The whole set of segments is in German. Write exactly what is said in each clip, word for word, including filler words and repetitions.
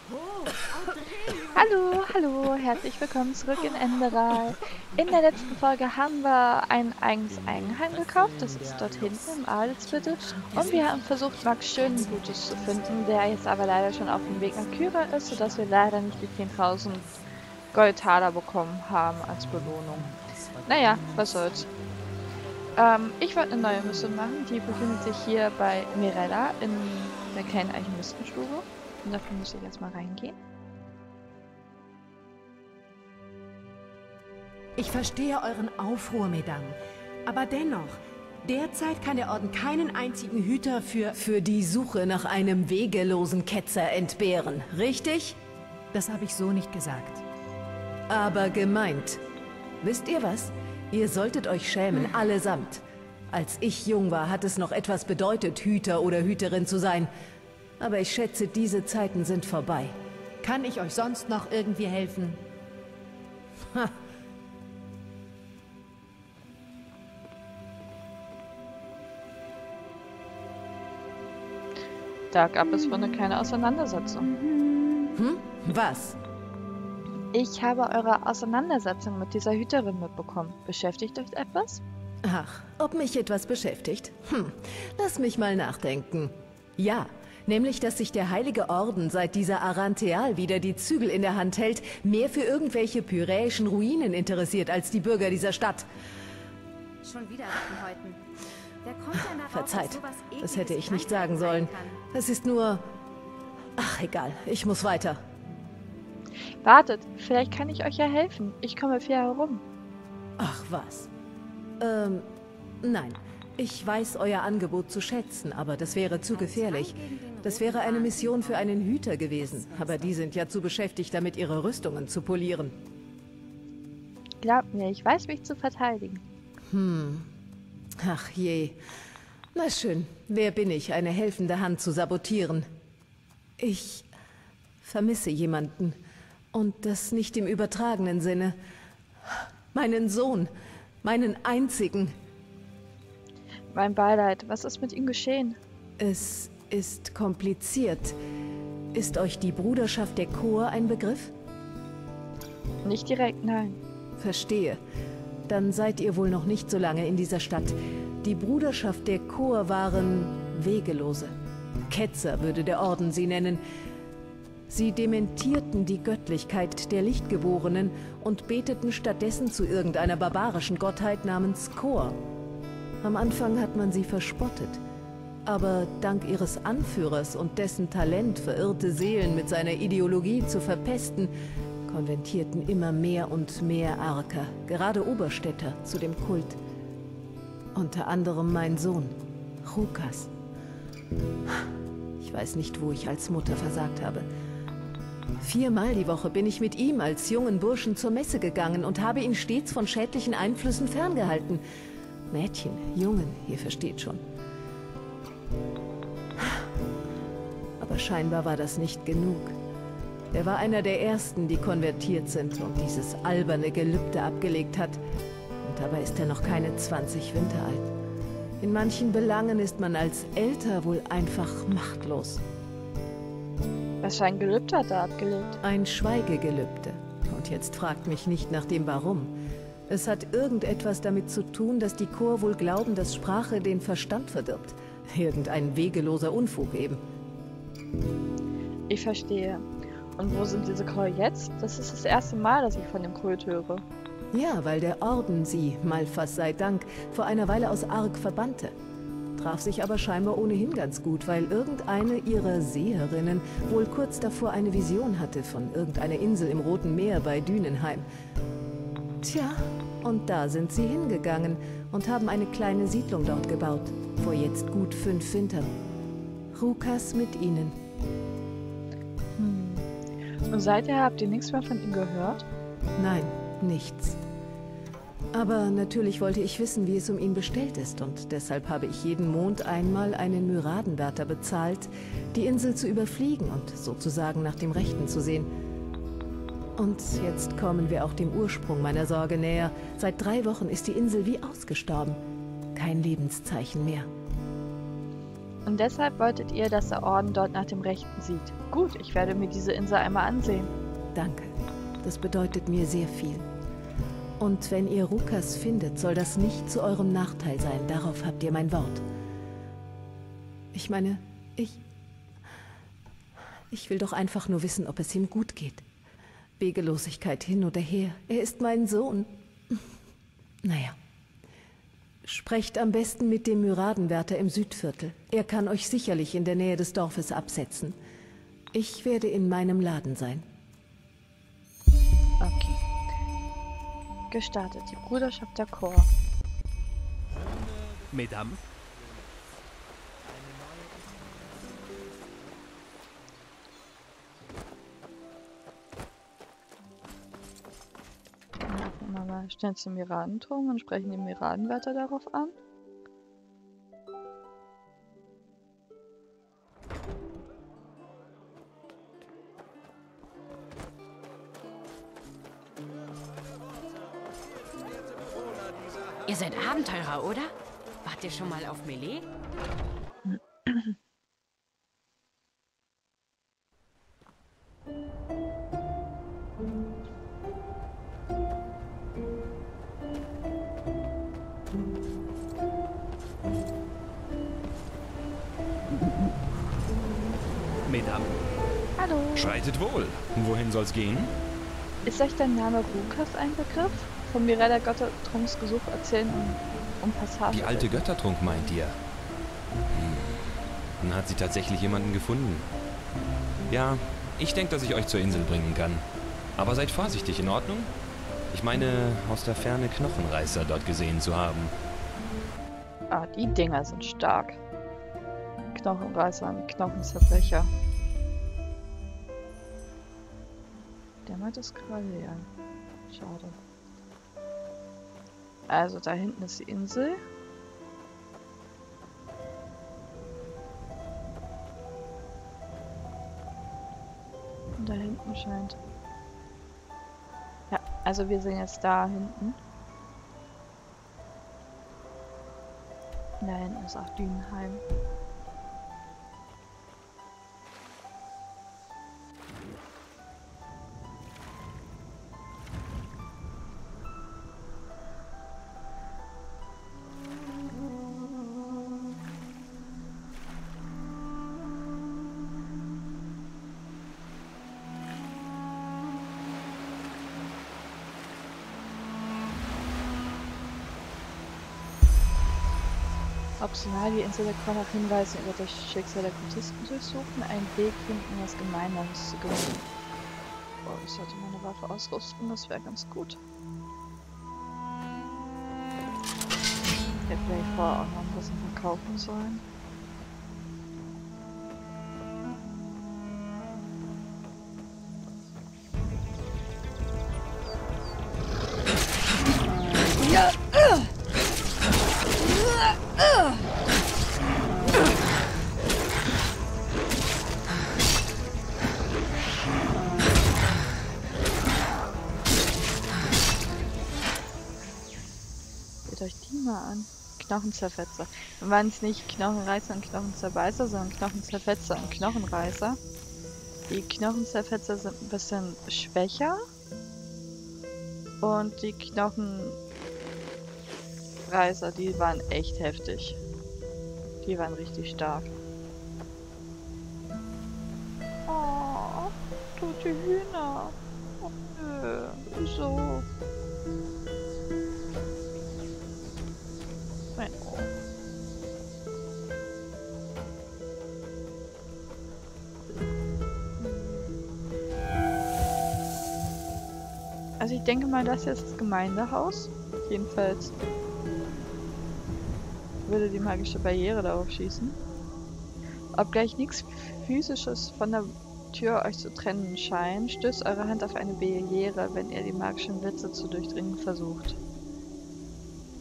Hallo, hallo, herzlich willkommen zurück in Enderal. In der letzten Folge haben wir ein eigenes Eigenheim gekauft, das ist dort hinten im Adelsviertel. Und wir haben versucht, Max Schönenblutus zu finden, der jetzt aber leider schon auf dem Weg nach Kyra ist, sodass wir leider nicht die zehntausend Goldtaler bekommen haben als Belohnung. Naja, was soll's. Ähm, ich wollte eine neue Mission machen, die befindet sich hier bei Mirella in der kleinen Alchemistenstube. Und dafür muss ich jetzt mal reingehen. Ich verstehe euren Aufruhr, Mesdames. Aber dennoch, derzeit kann der Orden keinen einzigen Hüter für... für die Suche nach einem wegelosen Ketzer entbehren, richtig? Das habe ich so nicht gesagt. Aber gemeint. Wisst ihr was? Ihr solltet euch schämen, allesamt. Als ich jung war, hat es noch etwas bedeutet, Hüter oder Hüterin zu sein. Aber ich schätze, diese Zeiten sind vorbei. Kann ich euch sonst noch irgendwie helfen? Ha. Da gab es wohl eine kleine Auseinandersetzung. Hm? Was? Ich habe eure Auseinandersetzung mit dieser Hüterin mitbekommen. Beschäftigt euch etwas? Ach, ob mich etwas beschäftigt? Hm, lass mich mal nachdenken. Ja, nämlich, dass sich der Heilige Orden, seit dieser Arantheal wieder die Zügel in der Hand hält, mehr für irgendwelche pyräischen Ruinen interessiert als die Bürger dieser Stadt. Schon wieder Rattenhäuten. Wer kommt denn darauf, Verzeiht, dass sowas das hätte ich Ekliges nicht sagen sollen. sein kann? Es ist nur... Ach, egal, ich muss weiter. Wartet, vielleicht kann ich euch ja helfen. Ich komme viel herum. Ach, was? Ähm, nein. Ich weiß euer Angebot zu schätzen, aber das wäre zu gefährlich. Das wäre eine Mission für einen Hüter gewesen, aber die sind ja zu beschäftigt, damit ihre Rüstungen zu polieren. Glaubt mir, ich weiß mich zu verteidigen. Hm. Ach je. Na schön, wer bin ich, eine helfende Hand zu sabotieren? Ich vermisse jemanden. Und das nicht im übertragenen Sinne. Meinen Sohn. Meinen einzigen. Mein Beileid, was ist mit ihm geschehen? Es ist kompliziert. Ist euch die Bruderschaft der Chor ein Begriff? Nicht direkt, nein. Verstehe. Dann seid ihr wohl noch nicht so lange in dieser Stadt. Die Bruderschaft der Chor waren Wegelose. Ketzer würde der Orden sie nennen. Sie dementierten die Göttlichkeit der Lichtgeborenen und beteten stattdessen zu irgendeiner barbarischen Gottheit namens Chor. Am Anfang hat man sie verspottet. Aber dank ihres Anführers und dessen Talent, verirrte Seelen mit seiner Ideologie zu verpesten, konvertierten immer mehr und mehr Arker, gerade Oberstädter, zu dem Kult. Unter anderem mein Sohn, Rukas. Ich weiß nicht, wo ich als Mutter versagt habe. Viermal die Woche bin ich mit ihm als jungen Burschen zur Messe gegangen und habe ihn stets von schädlichen Einflüssen ferngehalten. Mädchen, Jungen, ihr versteht schon. Aber scheinbar war das nicht genug. Er war einer der Ersten, die konvertiert sind und dieses alberne Gelübde abgelegt hat. Und dabei ist er noch keine zwanzig Winter alt. In manchen Belangen ist man als Älter wohl einfach machtlos. Was für ein Gelübde hat er abgelegt? Ein Schweigegelübde. Und jetzt fragt mich nicht nach dem Warum. Es hat irgendetwas damit zu tun, dass die Chor wohl glauben, dass Sprache den Verstand verdirbt. Irgendein wegeloser Unfug eben. Ich verstehe. Und wo sind diese Chor jetzt? Das ist das erste Mal, dass ich von dem Kult höre. Ja, weil der Orden sie, Malphas sei Dank, vor einer Weile aus Ark verbannte. Traf sich aber scheinbar ohnehin ganz gut, weil irgendeine ihrer Seherinnen wohl kurz davor eine Vision hatte von irgendeiner Insel im Roten Meer bei Dünenheim. Tja, und da sind sie hingegangen und haben eine kleine Siedlung dort gebaut, vor jetzt gut fünf Wintern. Rukas mit ihnen. Hm. Und seither habt ihr nichts mehr von ihm gehört? Nein, nichts. Aber natürlich wollte ich wissen, wie es um ihn bestellt ist, und deshalb habe ich jeden Mond einmal einen Myradenwärter bezahlt, die Insel zu überfliegen und sozusagen nach dem Rechten zu sehen. Und jetzt kommen wir auch dem Ursprung meiner Sorge näher. Seit drei Wochen ist die Insel wie ausgestorben. Kein Lebenszeichen mehr. Und deshalb wolltet ihr, dass der Orden dort nach dem Rechten sieht. Gut, ich werde mir diese Insel einmal ansehen. Danke. Das bedeutet mir sehr viel. Und wenn ihr Rukas findet, soll das nicht zu eurem Nachteil sein. Darauf habt ihr mein Wort. Ich meine, ich... Ich will doch einfach nur wissen, ob es ihm gut geht. Wegelosigkeit hin oder her. Er ist mein Sohn. Naja. Sprecht am besten mit dem Myradenwärter im Südviertel. Er kann euch sicherlich in der Nähe des Dorfes absetzen. Ich werde in meinem Laden sein. Okay. Gestartet. Die Bruderschaft der Chor. Mesdames. Mal schnell zum Miradenturm und sprechen den Miradenwärter darauf an. Ihr seid Abenteurer, oder? Wart ihr schon mal auf Melee? Mesdames. Hallo. Schreitet wohl. Wohin soll's gehen? Ist euch der Name Rukas ein Begriff? Von Mirella Göttertrunks Gesuch erzählen um, um Passage. Die alte Göttertrunk meint ihr? Hm. Dann hat sie tatsächlich jemanden gefunden. Ja, ich denke, dass ich euch zur Insel bringen kann. Aber seid vorsichtig, in Ordnung? Ich meine, aus der Ferne Knochenreißer dort gesehen zu haben. Ah, die Dinger sind stark. Knochenreißer und Knochenzerbrecher. Der meint das gerade, ja. Schade. Also, da hinten ist die Insel. Und da hinten scheint... Ja, also wir sind jetzt da hinten. Da hinten ist auch Dünenheim. Optional die Insel der Chor nach Hinweisen über das Schicksal der Kultisten durchsuchen, einen Weg finden, das Gemeindehaus zu gewinnen. Boah, ich sollte meine Waffe ausrüsten, das wäre ganz gut. Ich hätte vielleicht vorher auch noch ein bisschen verkaufen sollen. Ja! Seht euch die mal an. Knochenzerfetzer. Dann waren es nicht Knochenreißer und Knochenzerbeißer, sondern Knochenzerfetzer und Knochenreißer. Die Knochenzerfetzer sind ein bisschen schwächer. Und die Knochenreißer, die waren echt heftig. Die waren richtig stark. Oh, tote Hühner. Oh nö, wieso? Mein Ohr. Also ich denke mal, das hier ist das Gemeindehaus. Jedenfalls würde die magische Barriere darauf schießen. Obgleich nichts Physisches von der Tür euch zu trennen scheint, stößt eure Hand auf eine Barriere, wenn ihr die magischen Blitze zu durchdringen versucht.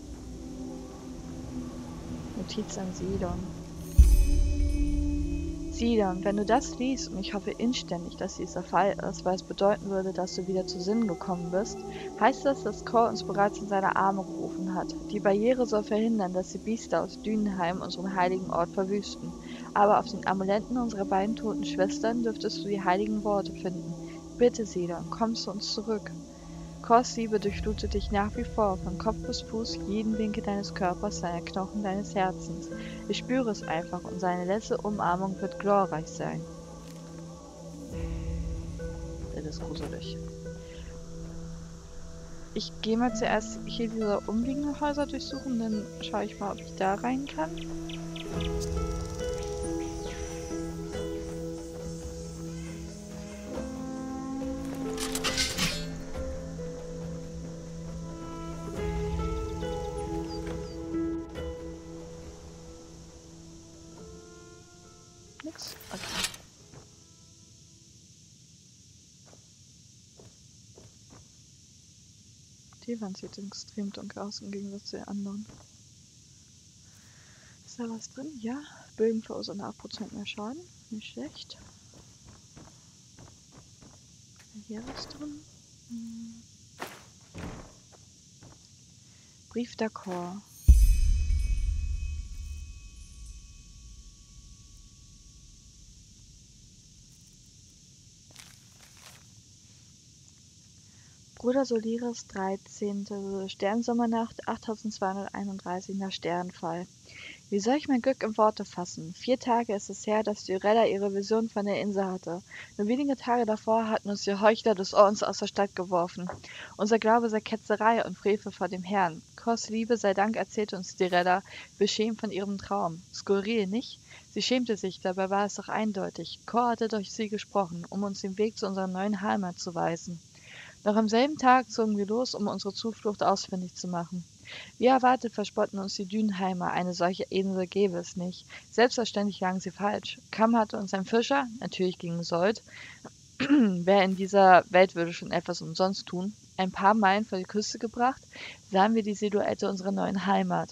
Notiz an Sidon. Sidon, wenn du das liest, und ich hoffe inständig, dass dies der Fall ist, weil es bedeuten würde, dass du wieder zu Sinnen gekommen bist, heißt das, dass Kor uns bereits in seine Arme gerufen hat. Die Barriere soll verhindern, dass die Biester aus Dünenheim unseren heiligen Ort verwüsten. Aber auf den Amuletten unserer beiden toten Schwestern dürftest du die heiligen Worte finden. Bitte, Sidon, komm zu uns zurück. Kors Liebe durchflutet dich nach wie vor, von Kopf bis Fuß, jeden Winkel deines Körpers, deiner Knochen, deines Herzens. Ich spüre es einfach und seine letzte Umarmung wird glorreich sein. Das ist gruselig. Ich gehe mal zuerst hier diese umliegenden Häuser durchsuchen, dann schaue ich mal, ob ich da rein kann. Nix? Okay. Die Wand sieht extrem dunkel aus im Gegensatz zu den anderen. Ist da was drin? Ja. Bögen verursachen acht Prozent mehr Schaden. Nicht schlecht. Ist hier was drin? Hm. Brief d'accord. Bruder Soliris, dreizehnte Sternsommernacht, achttausendzweihunderteinunddreißig nach Sternfall. Wie soll ich mein Glück in Worte fassen? Vier Tage ist es her, dass Dyrella ihre Vision von der Insel hatte. Nur wenige Tage davor hatten uns die Heuchler des Ordens aus der Stadt geworfen. Unser Glaube sei Ketzerei und Frevel vor dem Herrn. Kors Liebe sei Dank erzählte uns Dyrella, beschämt von ihrem Traum. Skurril, nicht? Sie schämte sich, dabei war es doch eindeutig. Kor hatte durch sie gesprochen, um uns den Weg zu unserer neuen Heimat zu weisen. Noch am selben Tag zogen wir los, um unsere Zuflucht ausfindig zu machen. Wie erwartet verspotten uns die Dünenheimer, eine solche Insel gäbe es nicht. Selbstverständlich lagen sie falsch. Kamm hatte uns ein Fischer, natürlich gegen Sold, wer in dieser Welt würde schon etwas umsonst tun, ein paar Meilen vor die Küste gebracht, sahen wir die Silhouette unserer neuen Heimat.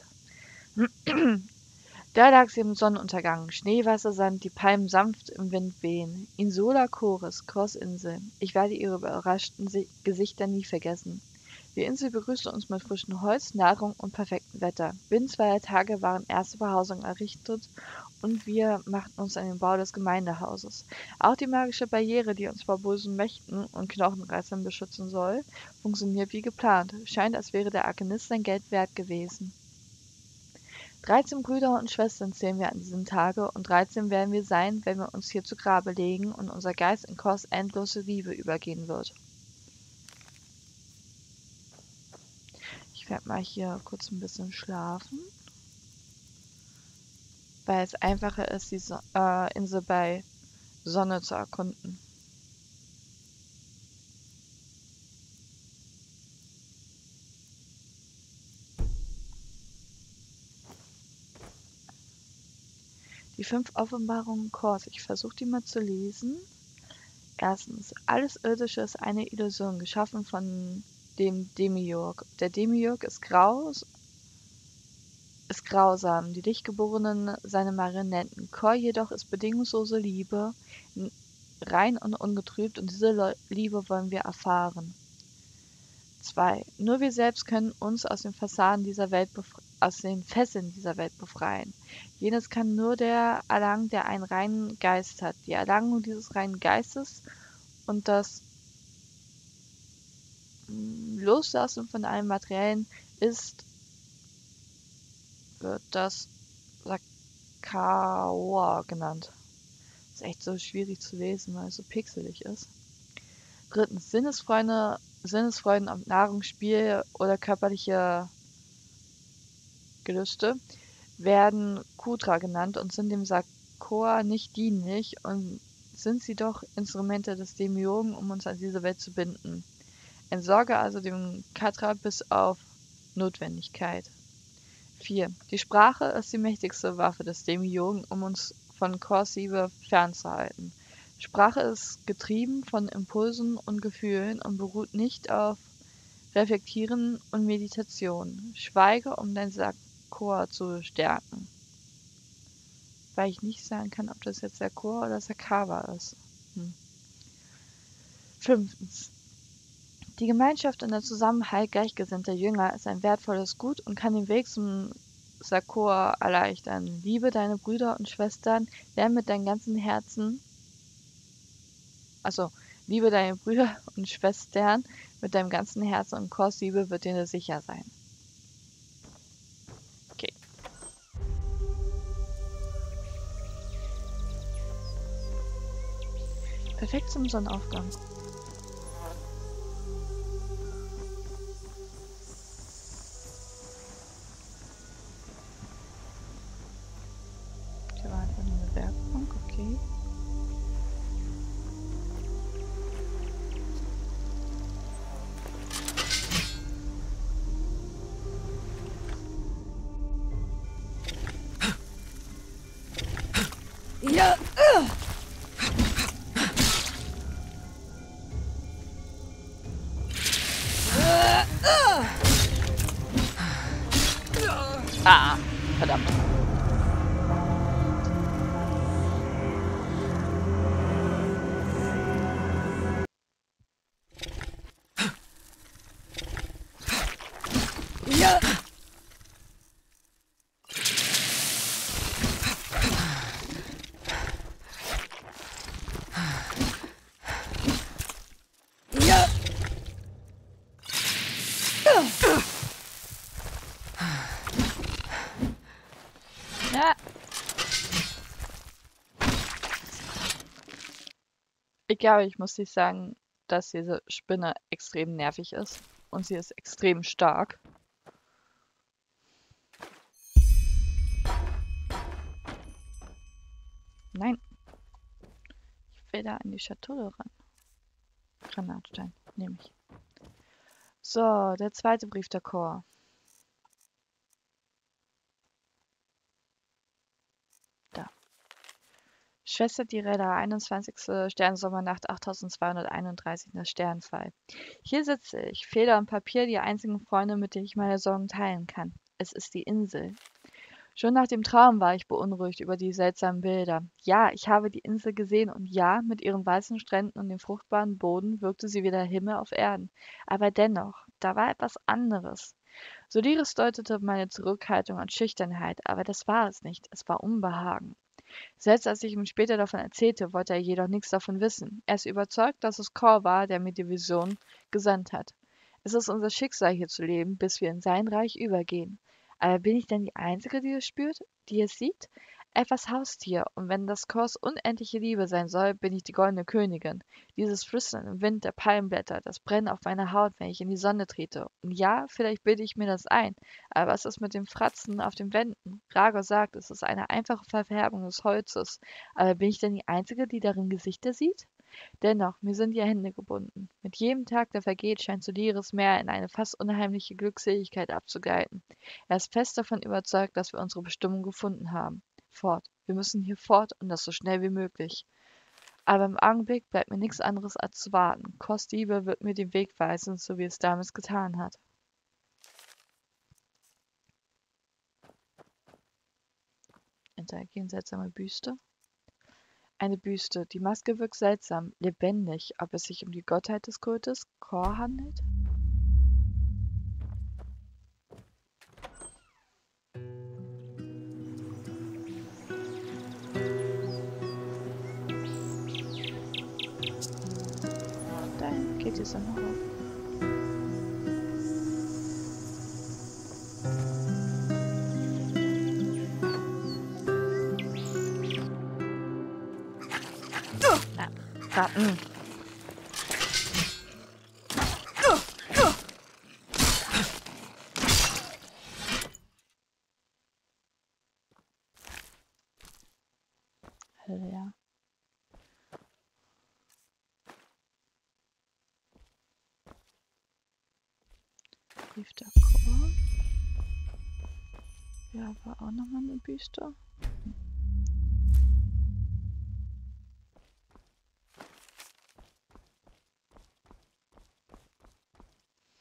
Da lag sie im Sonnenuntergang, schneeweißer Sand, die Palmen sanft im Wind wehen. Insola Chores, Kors Insel. Ich werde ihre überraschten Si- Gesichter nie vergessen. Die Insel begrüßte uns mit frischem Holz, Nahrung und perfektem Wetter. Binnen zweier Tage waren erste Behausungen errichtet und wir machten uns an den Bau des Gemeindehauses. Auch die magische Barriere, die uns vor bösen Mächten und Knochenreißern beschützen soll, funktioniert wie geplant. Scheint, als wäre der Arcanist sein Geld wert gewesen. Dreizehn Brüder und Schwestern zählen wir an diesem Tage, und dreizehn werden wir sein, wenn wir uns hier zu Grabe legen und unser Geist in Kors endlose Liebe übergehen wird. Ich werde mal hier kurz ein bisschen schlafen, weil es einfacher ist, die so äh, Insel bei Sonne zu erkunden. Die fünf Offenbarungen Kors, ich versuche die mal zu lesen. Erstens, alles Irdische ist eine Illusion, geschaffen von dem Demiurg. Der Demiurg ist grau, ist grausam, die Lichtgeborenen seine Marionetten. Kor jedoch ist bedingungslose Liebe, rein und ungetrübt, und diese Le Liebe wollen wir erfahren. zwei. Nur wir selbst können uns aus den Fassaden dieser Welt aus den Fesseln dieser Welt befreien. Jenes kann nur der erlangen, der einen reinen Geist hat. Die Erlangung dieses reinen Geistes und das Loslassen von allem Materiellen ist, wird das Sakawa genannt. Ist echt so schwierig zu lesen, weil es so pixelig ist. Drittens, Sinnesfreunde, Sinnesfreuden auf Nahrung, Spiel oder körperliche Gelüste werden Kudra genannt und sind dem Sakoa nicht dienlich, und sind sie doch Instrumente des Demiurgen, um uns an diese Welt zu binden. Entsorge also dem Katra bis auf Notwendigkeit. vier. Die Sprache ist die mächtigste Waffe des Demiurgen, um uns von Kors Liebe fernzuhalten. Sprache ist getrieben von Impulsen und Gefühlen und beruht nicht auf Reflektieren und Meditation. Schweige, um dein Sakoa zu stärken. weil ich nicht sagen kann, ob das jetzt der Chor oder Sakawa ist. Hm. Fünftens. Die Gemeinschaft und der Zusammenhalt gleichgesinnter Jünger ist ein wertvolles Gut und kann den Weg zum Sakor erleichtern. Liebe deine Brüder und Schwestern, lerne mit deinem ganzen Herzen, also liebe deine Brüder und Schwestern mit deinem ganzen Herzen und Kursliebe wird dir sicher sein. Okay. Perfekt zum Sonnenaufgang. Hier war einfach nur eine Werkbank, okay. Ja! Ah, verdammt. Ja! Ja! Ja. Ich glaube, ich muss nicht sagen, dass diese Spinne extrem nervig ist. Und sie ist extrem stark. Nein. Ich will da an die Schatulle ran. Granatstein, nehme ich. So, der zweite Brief der Chor. Da. Schwester Dirella, einundzwanzigste Sternsommernacht achttausendzweihunderteinunddreißig in der Sternfall. Hier sitze ich, Feder und Papier, die einzigen Freunde, mit denen ich meine Sorgen teilen kann. Es ist die Insel. Schon nach dem Traum war ich beunruhigt über die seltsamen Bilder. Ja, ich habe die Insel gesehen und ja, mit ihren weißen Stränden und dem fruchtbaren Boden wirkte sie wie der Himmel auf Erden. Aber dennoch, da war etwas anderes. Solaris deutete meine Zurückhaltung und Schüchternheit, aber das war es nicht. Es war Unbehagen. Selbst als ich ihm später davon erzählte, wollte er jedoch nichts davon wissen. Er ist überzeugt, dass es Kor war, der mir die Vision gesandt hat. Es ist unser Schicksal, hier zu leben, bis wir in sein Reich übergehen. Aber bin ich denn die Einzige, die es spürt, die es sieht? Etwas haust hier, und wenn das Kors unendliche Liebe sein soll, bin ich die goldene Königin. Dieses Flüstern im Wind der Palmblätter, das Brennen auf meiner Haut, wenn ich in die Sonne trete. Und ja, vielleicht bilde ich mir das ein, aber was ist mit dem Fratzen auf den Wänden? Ragor sagt, es ist eine einfache Verfärbung des Holzes. Aber bin ich denn die Einzige, die darin Gesichter sieht? Dennoch, mir sind die Hände gebunden. Mit jedem Tag, der vergeht, scheint Solaris mehr in eine fast unheimliche Glückseligkeit abzugleiten. Er ist fest davon überzeugt, dass wir unsere Bestimmung gefunden haben. Fort. Wir müssen hier fort und das so schnell wie möglich. Aber im Augenblick bleibt mir nichts anderes als zu warten. Kors Liebe wird mir den Weg weisen, so wie es damals getan hat. Interagieren seltsame Büste. Eine Büste. Die Maske wirkt seltsam, lebendig. Ob es sich um die Gottheit des Kultes Kor handelt? Dahin geht die Sonne auf. Na, warten. Ja. Brief der Chor. Ja, war auch nochmal eine Büste.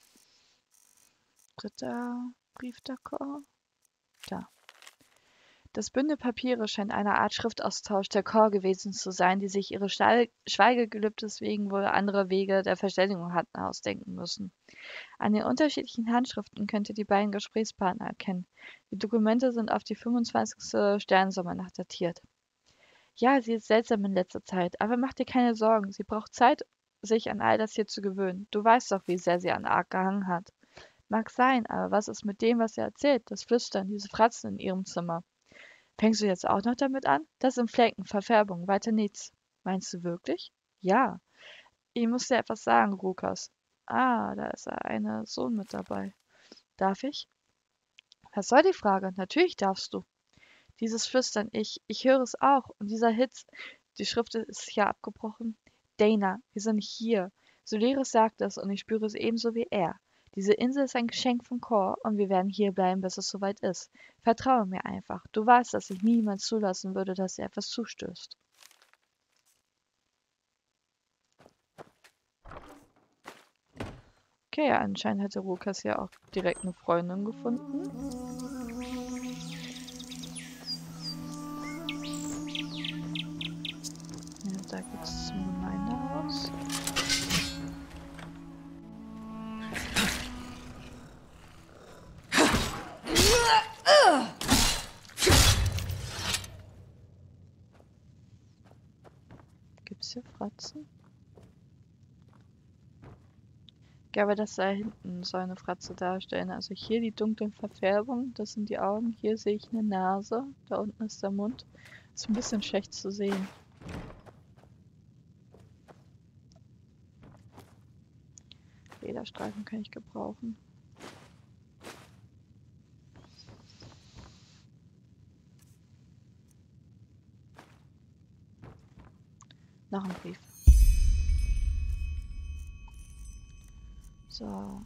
Dritter Brief der Chor. Da. Das Bündel Papiere scheint eine Art Schriftaustausch der Chor gewesen zu sein, die sich ihre Schal- Schweigegelübdes wegen wohl andere Wege der Verständigung hatten ausdenken müssen. An den unterschiedlichen Handschriften könnt ihr die beiden Gesprächspartner erkennen. Die Dokumente sind auf die fünfundzwanzigste Sternsommernacht datiert. Ja, sie ist seltsam in letzter Zeit, aber mach dir keine Sorgen. Sie braucht Zeit, sich an all das hier zu gewöhnen. Du weißt doch, wie sehr sie an Ark gehangen hat. Mag sein, aber was ist mit dem, was sie erzählt? Das Flüstern, diese Fratzen in ihrem Zimmer. Fängst du jetzt auch noch damit an? Das sind Flecken, Verfärbung, weiter nichts. Meinst du wirklich? Ja. Ich muss dir etwas sagen, Rukas. Ah, da ist ein Sohn mit dabei. Darf ich? Was soll die Frage? Natürlich darfst du. Dieses Flüstern, ich, ich höre es auch. Und dieser Hitz, die Schrift ist hier abgebrochen. Dana, wir sind hier. Soleris sagt es und ich spüre es ebenso wie er. Diese Insel ist ein Geschenk vom Chor und wir werden hier bleiben, bis es soweit ist. Vertraue mir einfach. Du weißt, dass ich niemals zulassen würde, dass dir etwas zustößt. Okay, ja, anscheinend hätte Rukas ja auch direkt eine Freundin gefunden. Ja, da geht's zum Gemeindehaus. Gibt's hier Fratzen? Ich glaube, das da hinten soll eine Fratze darstellen. Also hier die dunklen Verfärbungen, das sind die Augen. Hier sehe ich eine Nase. Da unten ist der Mund. Ist ein bisschen schlecht zu sehen. Lederstreifen kann ich gebrauchen. Noch ein Brief. So.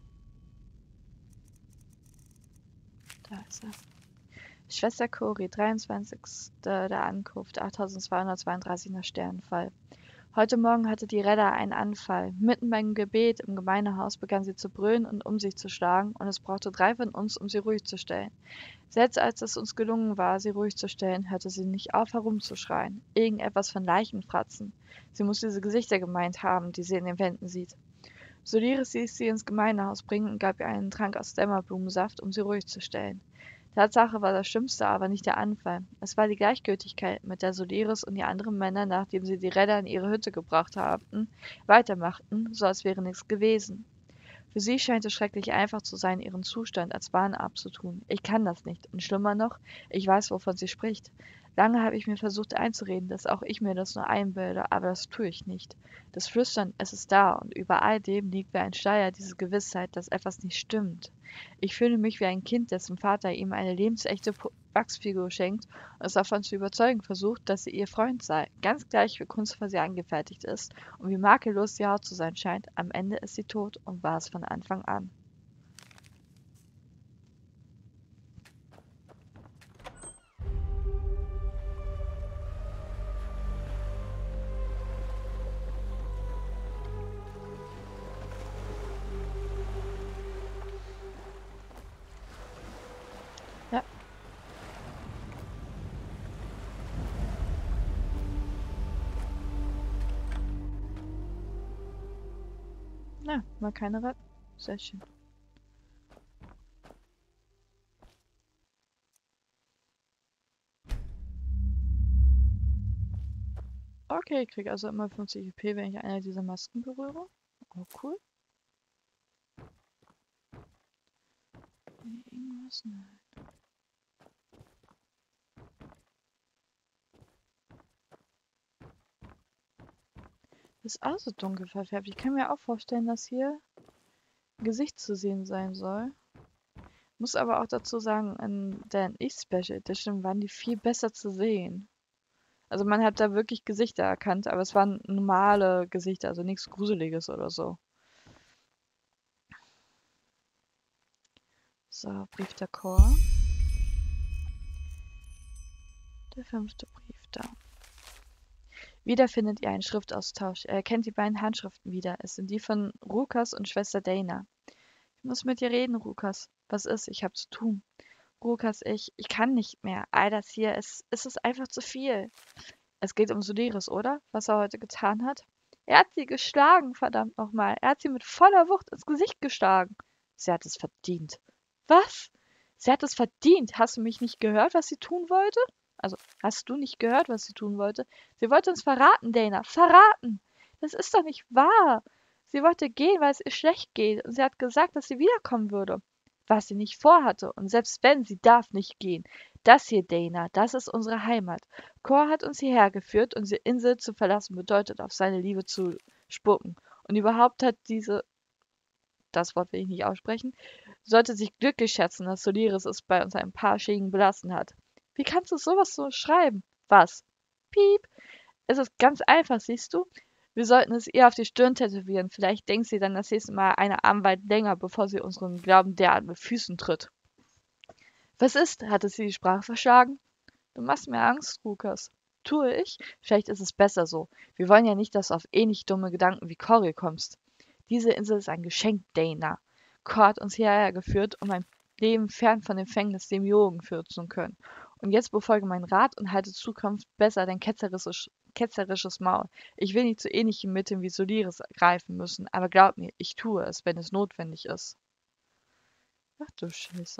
Da ist er. Schwester Cori, dreiundzwanzigster der Ankunft, achttausendzweihundertzweiunddreißig nach Sternenfall. Heute Morgen hatte die Redda einen Anfall. Mitten beim Gebet im Gemeindehaus begann sie zu brüllen und um sich zu schlagen, und es brauchte drei von uns, um sie ruhig zu stellen. Selbst als es uns gelungen war, sie ruhig zu stellen, hörte sie nicht auf, herumzuschreien. Irgendetwas von Leichenfratzen. Sie muss diese Gesichter gemeint haben, die sie in den Wänden sieht. Soleris ließ sie ins Gemeindehaus bringen und gab ihr einen Trank aus Dämmerblumensaft, um sie ruhig zu stellen. Tatsache war das Schlimmste aber nicht der Anfall. Es war die Gleichgültigkeit, mit der Soleris und die anderen Männer, nachdem sie die Redda in ihre Hütte gebracht hatten, weitermachten, so als wäre nichts gewesen. Für sie scheint es schrecklich einfach zu sein, ihren Zustand als Bahn abzutun. Ich kann das nicht. Und schlimmer noch, ich weiß, wovon sie spricht. Lange habe ich mir versucht einzureden, dass auch ich mir das nur einbilde, aber das tue ich nicht. Das Flüstern, es ist da, und über all dem liegt wie ein Schleier diese Gewissheit, dass etwas nicht stimmt. Ich fühle mich wie ein Kind, dessen Vater ihm eine lebensechte Wachsfigur schenkt und es davon zu überzeugen versucht, dass sie ihr Freund sei. Ganz gleich, wie kunstvoll sie angefertigt ist und wie makellos die Haut zu sein scheint, am Ende ist sie tot und war es von Anfang an. Ja. Na, mal keine Ratten. Sehr schön. Okay, ich kriege also immer fünfzig E P, wenn ich eine dieser Masken berühre. Oh, cool. Irgendwas? Nein. Das ist auch so dunkel verfärbt. Ich kann mir auch vorstellen, dass hier ein Gesicht zu sehen sein soll. Muss aber auch dazu sagen, in der N X-Special Edition waren die viel besser zu sehen. Also man hat da wirklich Gesichter erkannt, aber es waren normale Gesichter, also nichts Gruseliges oder so. So, Brief der Chor. Der fünfte Brief da. Wieder findet ihr einen Schriftaustausch. Er erkennt die beiden Handschriften wieder. Es sind die von Rukas und Schwester Dana. Ich muss mit dir reden, Rukas. Was ist? Ich habe zu tun. Rukas, ich, ich kann nicht mehr. All das hier, es, es ist einfach zu viel. Es geht um Solaris, oder? Was er heute getan hat? Er hat sie geschlagen, verdammt nochmal. Er hat sie mit voller Wucht ins Gesicht geschlagen. Sie hat es verdient. Was? Sie hat es verdient. Hast du mich nicht gehört, was sie tun wollte? Also, hast du nicht gehört, was sie tun wollte? Sie wollte uns verraten, Dana. Verraten! Das ist doch nicht wahr. Sie wollte gehen, weil es ihr schlecht geht. Und sie hat gesagt, dass sie wiederkommen würde. Was sie nicht vorhatte. Und selbst wenn, sie darf nicht gehen. Das hier, Dana, das ist unsere Heimat. Kor hat uns hierher geführt, und die Insel zu verlassen bedeutet, auf seine Liebe zu spucken. Und überhaupt hat diese, das Wort will ich nicht aussprechen, sollte sich glücklich schätzen, dass Solaris es bei uns ein paar Schäden belassen hat. Wie kannst du sowas so schreiben? Was? Piep. Es ist ganz einfach, siehst du? Wir sollten es ihr auf die Stirn tätowieren. Vielleicht denkt sie dann das nächste Mal eine Armweite länger, bevor sie unseren Glauben derart mit Füßen tritt. Was ist? Hatte sie die Sprache verschlagen? Du machst mir Angst, Rukas. Tue ich? Vielleicht ist es besser so. Wir wollen ja nicht, dass du auf ähnlich dumme Gedanken wie Cory kommst. Diese Insel ist ein Geschenk, Dana. Kor hat uns hierher geführt, um ein Leben fern von den Fängen des Demiurgen führen zu können. Und jetzt befolge meinen Rat und halte Zukunft besser dein ketzerisches, ketzerisches Maul. Ich will nicht zu ähnlichen Mitteln wie Solaris greifen müssen, aber glaub mir, ich tue es, wenn es notwendig ist. Ach du Scheiße.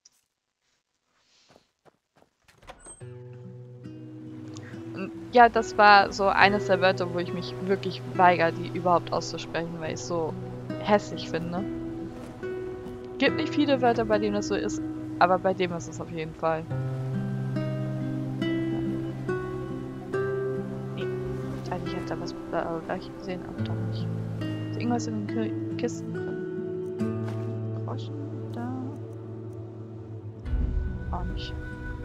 Und ja, das war so eines der Wörter, wo ich mich wirklich weigere, die überhaupt auszusprechen, weil ich es so hässlich finde. Gibt nicht viele Wörter, bei denen das so ist, aber bei dem ist es auf jeden Fall. Nee, ich dachte, ich hätte da was äh, gleich gesehen, aber doch nicht. Ist irgendwas in den Ki Kisten drin? Groschen da? Auch nicht.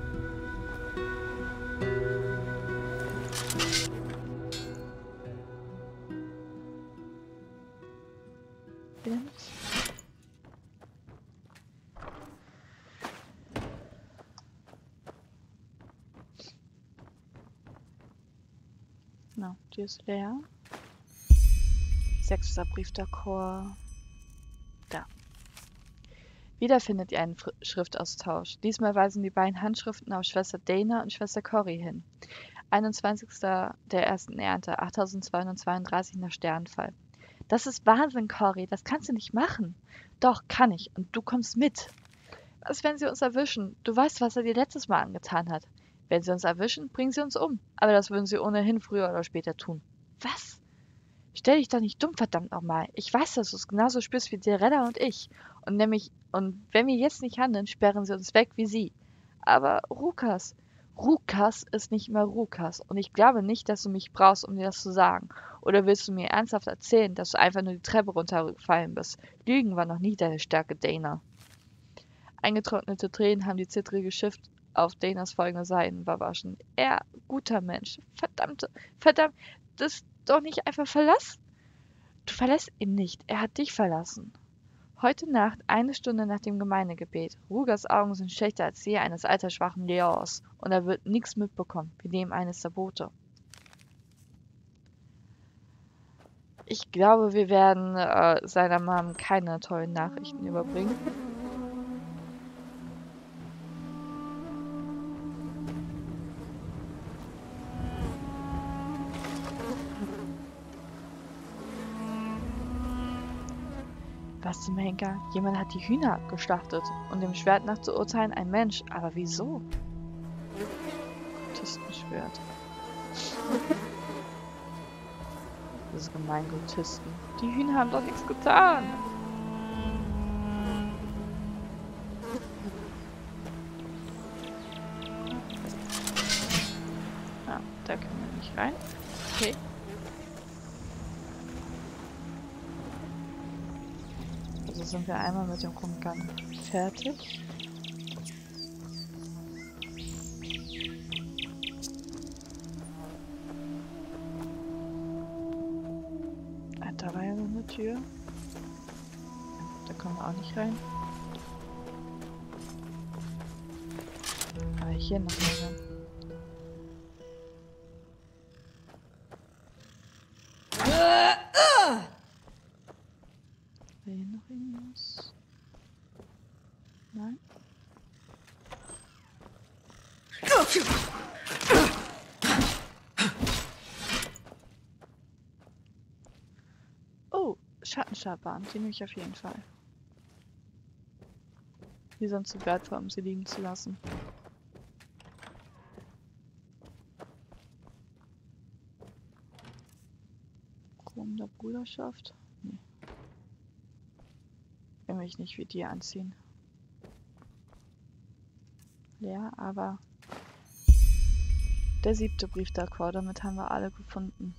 Na, die ist leer. Sechster Brief der Chor. Da. Wieder findet ihr einen Fr Schriftaustausch. Diesmal weisen die beiden Handschriften auf Schwester Dana und Schwester Cory hin. einundzwanzigster der ersten Ernte, achttausendzweihundertzweiunddreißig nach Sternfall. Das ist Wahnsinn, Cory. Das kannst du nicht machen. Doch, kann ich. Und du kommst mit. Was, wenn sie uns erwischen? Du weißt, was er dir letztes Mal angetan hat. Wenn sie uns erwischen, bringen sie uns um. Aber das würden sie ohnehin früher oder später tun. Was? Stell dich doch nicht dumm, verdammt nochmal. Ich weiß, dass du es genauso spürst wie Derella und ich. Und nämlich, und wenn wir jetzt nicht handeln, sperren sie uns weg wie sie. Aber Rukas, Rukas ist nicht mehr Rukas. Und ich glaube nicht, dass du mich brauchst, um dir das zu sagen. Oder willst du mir ernsthaft erzählen, dass du einfach nur die Treppe runtergefallen bist? Lügen war noch nie deine Stärke, Dana. Eingetrocknete Tränen haben die zittrige Schrift auf Danas folgende Seiten verwaschen. Er, guter Mensch. Verdammte, verdammt, das doch nicht einfach verlassen. Du verlässt ihn nicht. Er hat dich verlassen. Heute Nacht, eine Stunde nach dem Gemeindegebet. Rugas Augen sind schlechter als die eines altersschwachen Leos. Und er wird nichts mitbekommen, wie dem eines der Boote. Ich glaube, wir werden äh, seiner Mom keine tollen Nachrichten überbringen. Was zum Henker? Jemand hat die Hühner abgeschlachtet und dem Schwert nach zu urteilen ein Mensch. Aber wieso? Gottistenschwert. Das ist gemein, Gottisten. Die Hühner haben doch nichts getan. Ah, da können wir nicht rein. Okay. Also sind wir einmal mit dem Rundgang fertig. Ah, da war ja noch eine Tür. Da kommen wir auch nicht rein. Aber hier noch eine. Hier noch irgendwas? Nein? Oh, Schattenschabbahn. Die nehme ich auf jeden Fall. Die sind zu wertvoll, um sie liegen zu lassen. Chrom der Bruderschaft. Nee. Ich will mich nicht wie die anziehen. Ja, aber der siebte Brief der Chor, damit haben wir alle gefunden.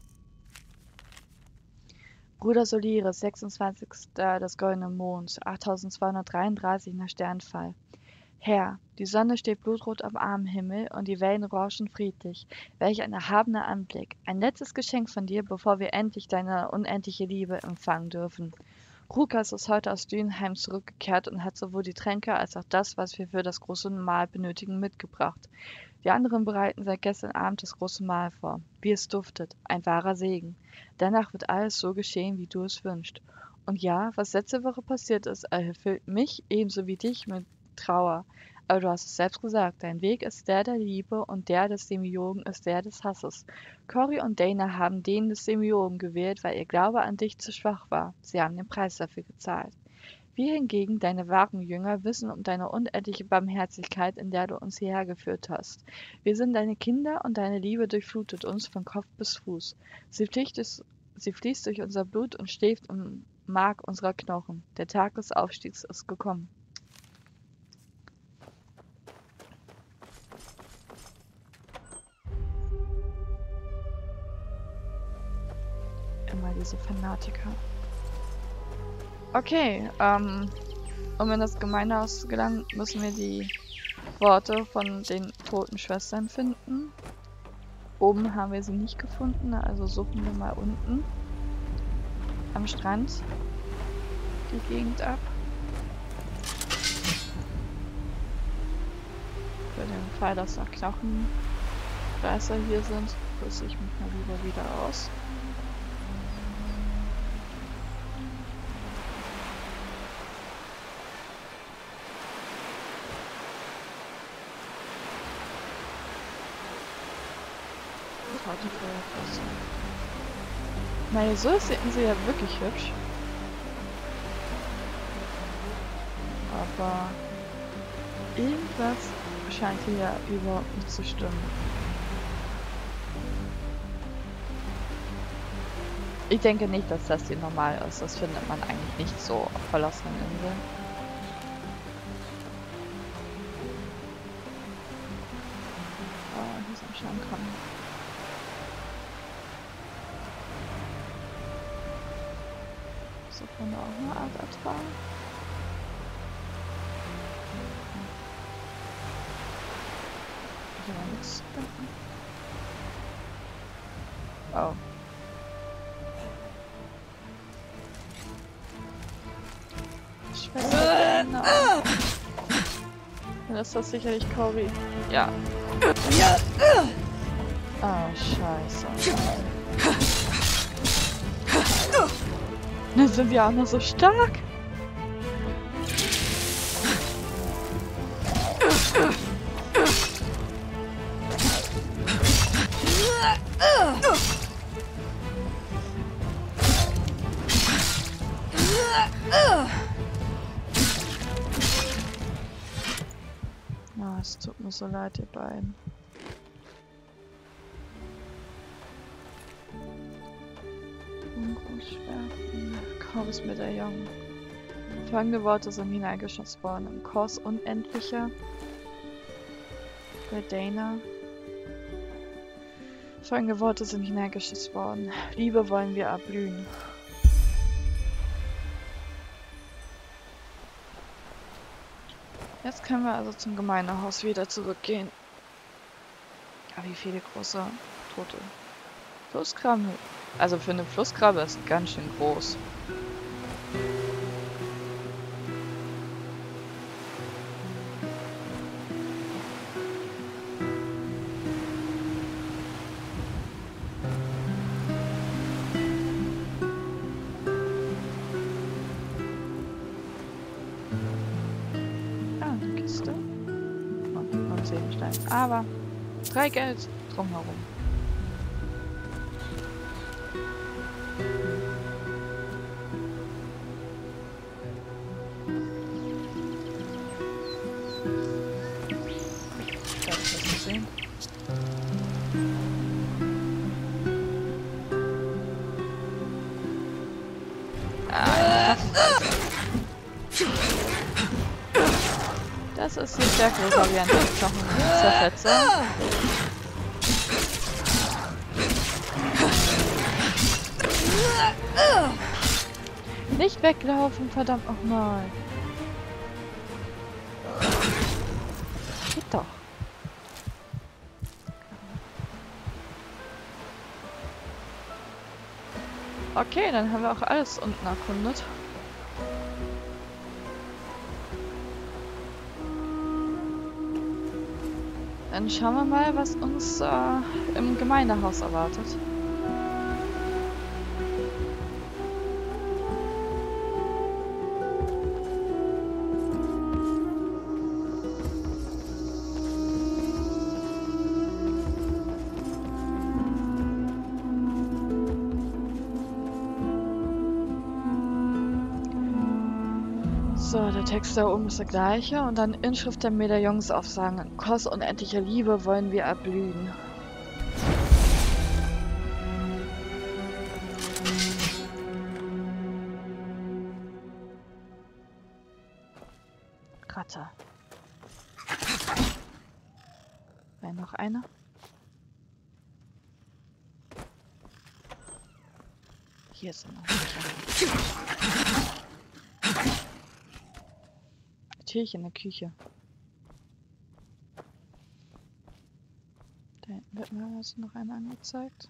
Bruder Soliris, sechsundzwanzigster des goldenen Monds, achttausendzweihundertdreiunddreißig nach Sternfall. Herr, die Sonne steht blutrot am Abendhimmel und die Wellen rauschen friedlich. Welch ein erhabener Anblick. Ein letztes Geschenk von dir, bevor wir endlich deine unendliche Liebe empfangen dürfen. Rukas ist heute aus Dünheim zurückgekehrt und hat sowohl die Tränke als auch das, was wir für das große Mahl benötigen, mitgebracht. Die anderen bereiten seit gestern Abend das große Mahl vor. Wie es duftet. Ein wahrer Segen. Danach wird alles so geschehen, wie du es wünschst. Und ja, was letzte Woche passiert ist, erfüllt mich ebenso wie dich mit Trauer. Aber du hast es selbst gesagt, dein Weg ist der der Liebe und der des Demiurgen ist der des Hasses. Cory und Dana haben den des Demiurgen gewählt, weil ihr Glaube an dich zu schwach war. Sie haben den Preis dafür gezahlt. Wir hingegen, deine wahren Jünger, wissen um deine unendliche Barmherzigkeit, in der du uns hierher geführt hast. Wir sind deine Kinder und deine Liebe durchflutet uns von Kopf bis Fuß. Sie fließt durch, sie fließt durch unser Blut und schläft im Mark unserer Knochen. Der Tag des Aufstiegs ist gekommen. Immer diese Fanatiker. Okay, ähm, um in das Gemeindehaus zu gelangen, müssen wir die Worte von den toten Schwestern finden. Oben haben wir sie nicht gefunden, also suchen wir mal unten am Strand die Gegend ab. Für den Fall, dass noch Knochenreißer hier sind, rüste ich mich mal lieber wieder aus. Naja, so ist sie ja wirklich hübsch. Aber irgendwas scheint hier ja überhaupt nicht zu stimmen. Ich denke nicht, dass das hier normal ist. Das findet man eigentlich nicht so auf verlassenen Inseln. Oh, hier ist ein Schankan. So kann da auch eine Art ertragen. Hier war nichts finden. Oh. Schwester. Äh, Dann ist das sicherlich Cory. Ja. Ja. Ah, scheiße. Dann sind wir auch noch so stark. Oh, es tut mir so leid, ihr beiden. Chorus Medaillon. Folgende Worte sind hineingeschossen worden. Im Kurs Unendlicher. Bei Dana. Folgende Worte sind hineingeschossen worden. Liebe wollen wir erblühen. Jetzt können wir also zum Gemeindehaus wieder zurückgehen. Ja, wie viele große Tote. Flusskrabben. Also für eine Flusskrabbe ist ganz schön groß. sein. Aber drei Geld drumherum. Da hab ich das gesehen. Das ist die stärkere Variante des Knochenzerfetzer. Nicht weglaufen, verdammt nochmal. Geht doch. Okay, dann haben wir auch alles unten erkundet. Dann schauen wir mal, was uns äh, im Gemeindehaus erwartet. So, der Text da oben ist der gleiche und dann Inschrift der Medaillons aufsagen. Kos unendlicher Liebe wollen wir erblühen. Ratte. Wäre noch einer? Hier ist er noch. Tierchen in der Küche. Da hinten wird mir also noch einer angezeigt.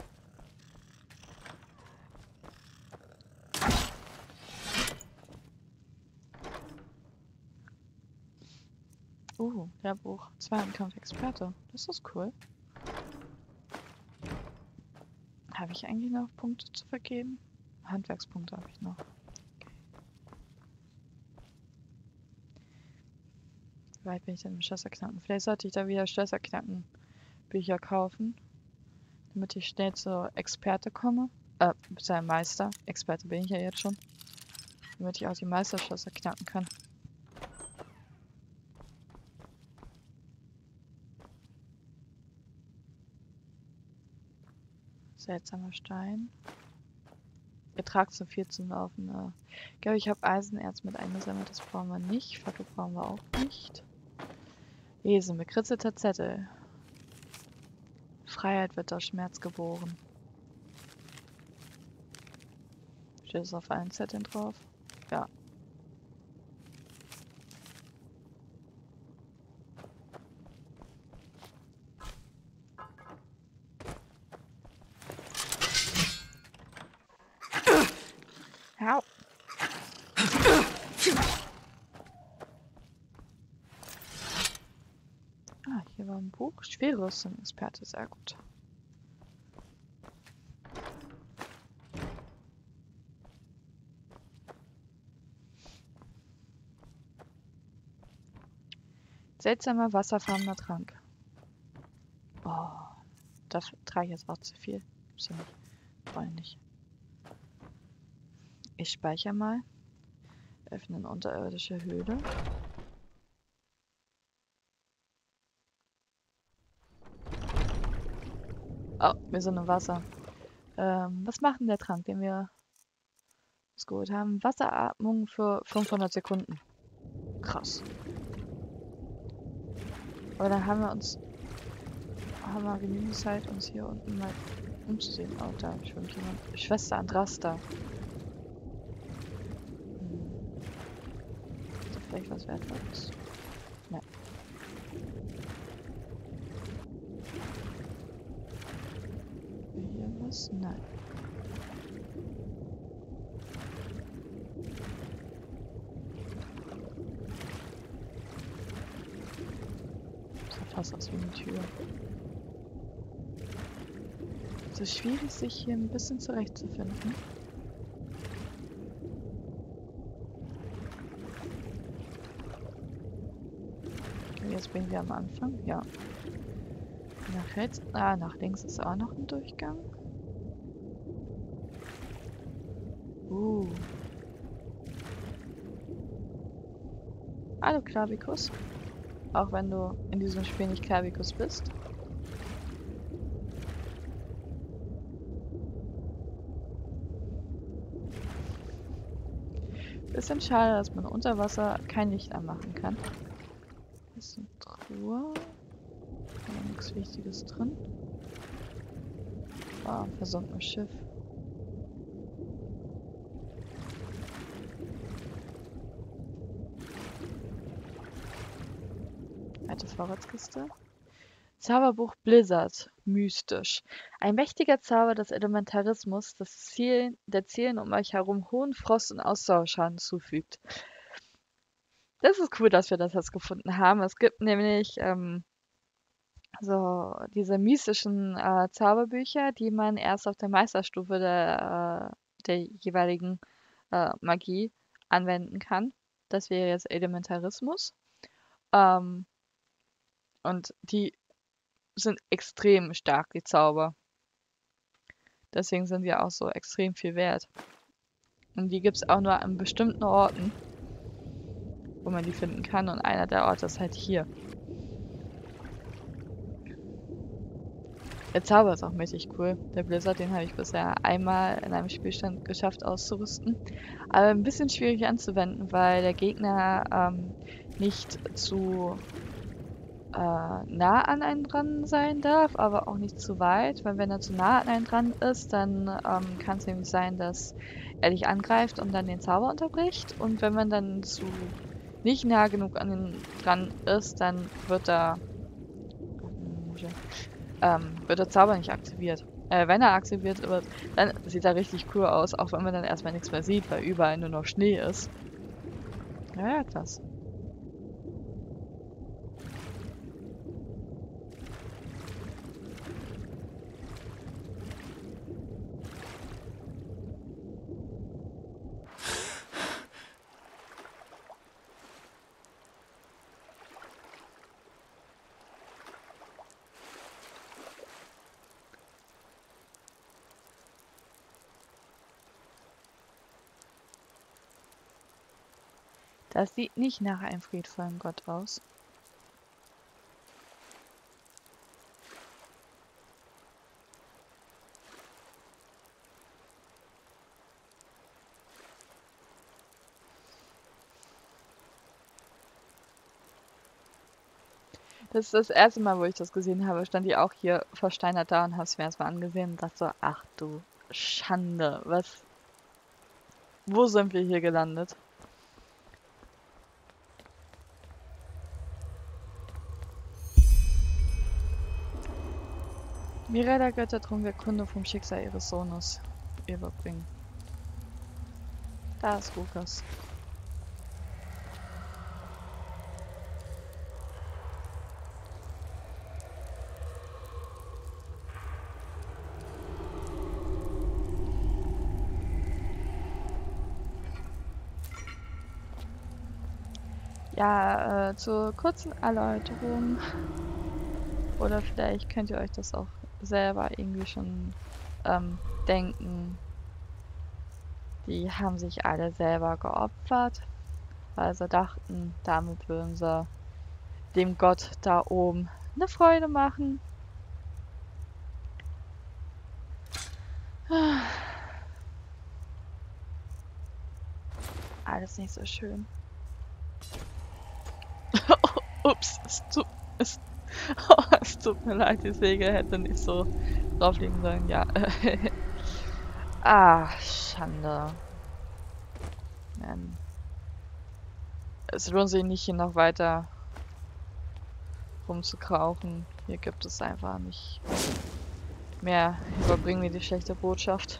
Uh, Lehrbuch. Zweikampf-Experte. Das ist cool. Habe ich eigentlich noch Punkte zu vergeben? Handwerkspunkte habe ich noch. Wie weit bin ich denn im Schlösserknacken? Vielleicht sollte ich da wieder Schlösserknacken-Bücher kaufen, damit ich schnell zur Experte komme. Äh, zu einem Meister. Experte bin ich ja jetzt schon. Damit ich auch die Meisterschlösser knacken kann. Seltsamer Stein. Betrag zu viel zum Laufen. Äh, ich glaube, ich habe Eisenerz mit eingesammelt. Das brauchen wir nicht. Fackel brauchen wir auch nicht. Lesen. Bekritzelter Zettel. Freiheit wird aus Schmerz geboren. Steht es auf allen Zetteln drauf? Ja. Au. Ah, hier war ein Buch. Schwerrüstung, Experte, sehr gut. Seltsamer wasserfarbener Trank. Oh, das trage ich jetzt auch zu viel. Gibt's ja nicht. Voll nicht. Ich speichere mal. Öffnen unterirdische Höhle. Oh, wir sind im Wasser. Ähm, was macht denn der Trank, den wir uns geholt haben? Wasseratmung für fünfhundert Sekunden. Krass. Aber dann haben wir uns... haben wir genügend Zeit, uns hier unten mal umzusehen. Oh, da schwimmt jemand. Schwester Andrasta. Hm. Ist das vielleicht was Wertvolles? Nein. Hier was? Nein. Das sieht fast aus wie eine Tür. Es ist schwierig, sich hier ein bisschen zurechtzufinden. Hier Jetzt bin ich am Anfang. Ja. Nach rechts. Ah, nach links ist auch noch ein Durchgang. Uh. Hallo Klavikus. Auch wenn du in diesem Spiel nicht Klavikus bist. Bisschen schade, dass man unter Wasser kein Licht anmachen kann. Das ist eine Truhe. Da ist nichts Wichtiges drin. Ah, ein versunkenes Schiff. Alte Vorratskiste. Zauberbuch Blizzard. Mystisch. Ein mächtiger Zauber des Elementarismus, das Zielen, der Zielen um euch herum hohen Frost- und Ausdauerschaden zufügt. Das ist cool, dass wir das jetzt gefunden haben. Es gibt nämlich ähm, so diese mystischen äh, Zauberbücher, die man erst auf der Meisterstufe der, äh, der jeweiligen äh, Magie anwenden kann. Das wäre jetzt Elementarismus. Ähm, und die sind extrem stark, die Zauber. Deswegen sind die auch so extrem viel wert. Und die gibt es auch nur an bestimmten Orten, wo man die finden kann. Und einer der Orte ist halt hier. Der Zauber ist auch mächtig cool. Der Blizzard, den habe ich bisher einmal in einem Spielstand geschafft auszurüsten. Aber ein bisschen schwierig anzuwenden, weil der Gegner ähm, nicht zu äh, nah an einen dran sein darf, aber auch nicht zu weit. Weil wenn er zu nah an einen dran ist, dann ähm, kann es nämlich sein, dass er dich angreift und dann den Zauber unterbricht. Und wenn man dann zu nicht nah genug an ihn dran ist, dann wird er... Ähm, wird der Zauber nicht aktiviert. Äh, wenn er aktiviert wird, dann sieht er richtig cool aus, auch wenn man dann erstmal nichts mehr sieht, weil überall nur noch Schnee ist. Ja, ja, krass. Das sieht nicht nach einem friedvollen Gott aus. Das ist das erste Mal, wo ich das gesehen habe, stand die auch hier versteinert da und habe es mir erstmal angesehen und dachte so, ach du Schande, was... Wo sind wir hier gelandet? Mirella Götter drum wir Kunde vom Schicksal ihres Sohnes überbringen. Da ist Lukas. Ja, äh, zur kurzen Erläuterung. Oder vielleicht könnt ihr euch das auch selber irgendwie schon ähm, denken. Die haben sich alle selber geopfert, weil sie dachten, damit würden sie dem Gott da oben eine Freude machen. Alles nicht so schön. Ups, es tut, es, oh, es tut mir leid, die Säge hätte nicht so drauf liegen sollen, ja. Ah, Schande. Man. Es lohnt sich nicht, hier noch weiter rumzukrauchen. Hier gibt es einfach nicht mehr. Überbringen wir die schlechte Botschaft.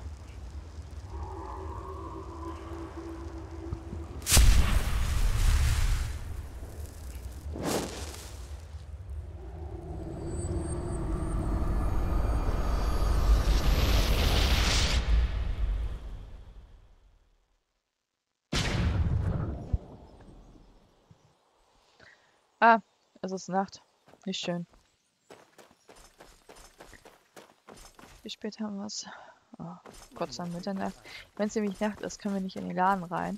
Ah, Es ist Nacht. Nicht schön. Wie spät haben wir es? Oh, kurz nach Mitternacht. Wenn es nämlich Nacht ist, können wir nicht in den Laden rein.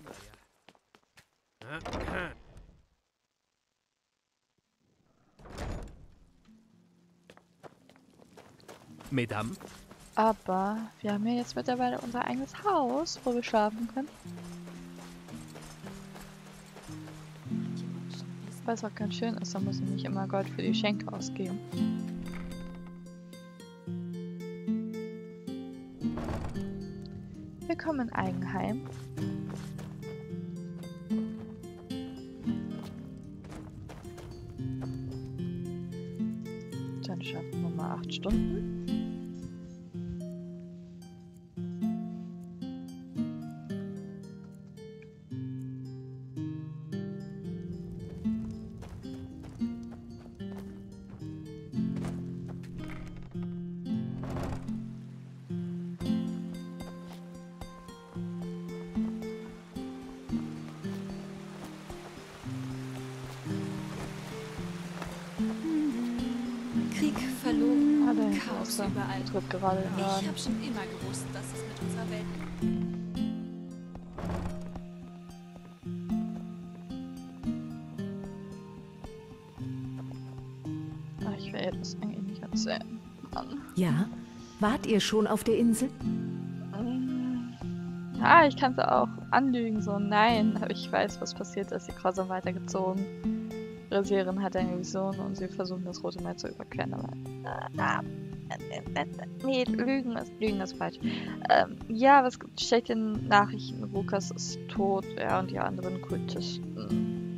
Mesdames? Aber wir haben ja jetzt mittlerweile unser eigenes Haus, wo wir schlafen können. Was auch ganz schön ist, da muss ich nicht immer Gold für die Schenke ausgeben. Willkommen in Eigenheim. Dann schaffen wir mal acht Stunden. Krieg, verloren, Ah, da Chaos ist er. überall. Tritt gerade im Ich Laden. habe schon immer gewusst, dass es mit unserer Welt... Ah, ich will das eigentlich nicht erzählen. Mann. Ja? Wart ihr schon auf der Insel? Mm. Ah, ich kann es auch anlügen, so nein, aber ich weiß, was passiert ist. Die Crossum weitergezogen. Rasieren hat eine Vision und sie versuchen das Rote Meer zu überqueren, aber... Ah, nee, Lügen ist, Lügen ist falsch. Ähm, ja, was steht in Nachrichten? Rukas ist tot, er und die anderen Kultisten.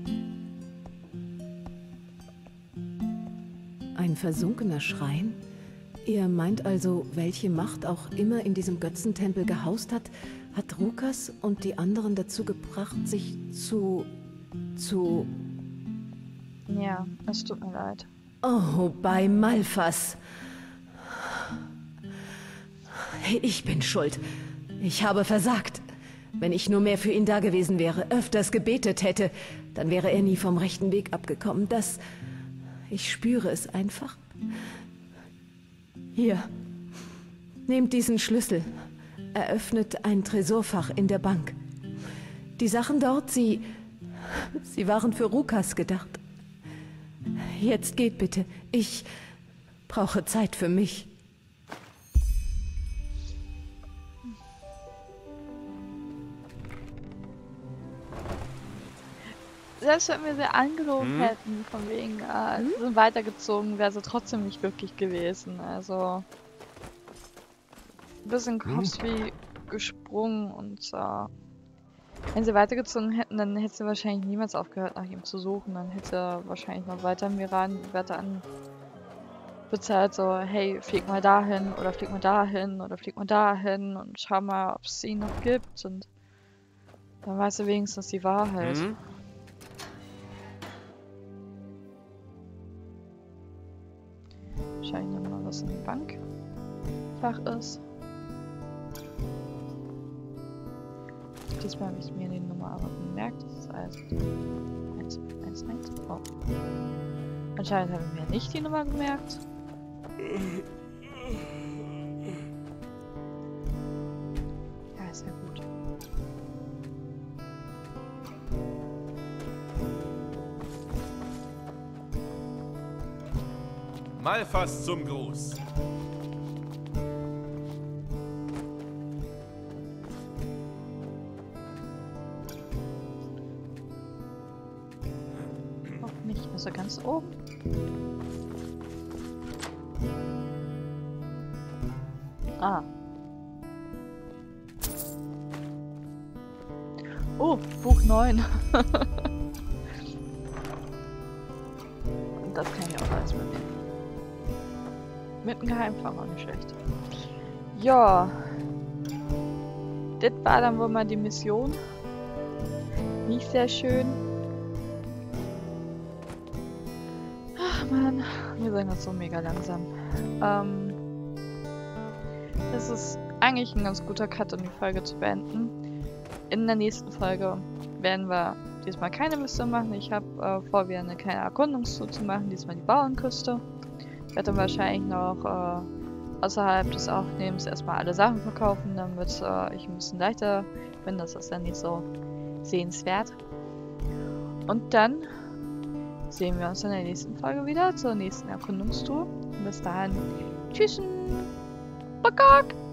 Ein versunkener Schrein? Ihr meint also, welche Macht auch immer in diesem Götzentempel gehaust hat, hat Rukas und die anderen dazu gebracht, sich zu... zu... Ja, es tut mir leid. Oh, bei Malphas. Ich bin schuld. Ich habe versagt. Wenn ich nur mehr für ihn da gewesen wäre, öfters gebetet hätte, dann wäre er nie vom rechten Weg abgekommen. Das... Ich spüre es einfach. Hier. Nehmt diesen Schlüssel. Eröffnet ein Tresorfach in der Bank. Die Sachen dort, sie... Sie waren für Rukas gedacht. Jetzt geht bitte. Ich brauche Zeit für mich. Selbst wenn wir sie angelogen Hm? hätten, von wegen, äh, sie sind weitergezogen, wäre sie trotzdem nicht glücklich gewesen. Also, ein bisschen Kopf wie gesprungen und äh, wenn sie weitergezogen hätten, dann hätte sie wahrscheinlich niemals aufgehört, nach ihm zu suchen. Dann hätte er wahrscheinlich noch weiter Miran weiter an bezahlt, so, hey, flieg mal dahin oder flieg mal dahin oder flieg mal dahin und schau mal, ob es ihn noch gibt und dann weißt du wenigstens die Wahrheit. Hm? Wahrscheinlich nochmal was in die Bank Fach ist. Diesmal habe ich mir die Nummer aber bemerkt. Das ist also eins eins eins. Oh. Anscheinend habe ich mir nicht die Nummer gemerkt. Ja, ist ja gut. Malphas zum Gruß. Auch nicht. Also ganz oben. Ah. Oh, Buch neun. Und das kann ich auch alles mitnehmen. Mit einem Geheimfach auch nicht schlecht. Ja. Das war dann wohl mal die Mission. Nicht sehr schön. Ach man, wir sind jetzt so mega langsam. Ähm, das ist eigentlich ein ganz guter Cut, um die Folge zu beenden. In der nächsten Folge werden wir diesmal keine Mission machen. Ich habe äh, vor, wieder eine kleine Erkundungstour zu machen. Diesmal die Bauernküste. Ich werde dann wahrscheinlich noch äh, außerhalb des Aufnehmens erstmal alle Sachen verkaufen, damit äh, ich ein bisschen leichter bin. Das ist dann nicht so sehenswert. Und dann sehen wir uns in der nächsten Folge wieder zur nächsten Erkundungstour. Und bis dahin, tschüss, Bagak!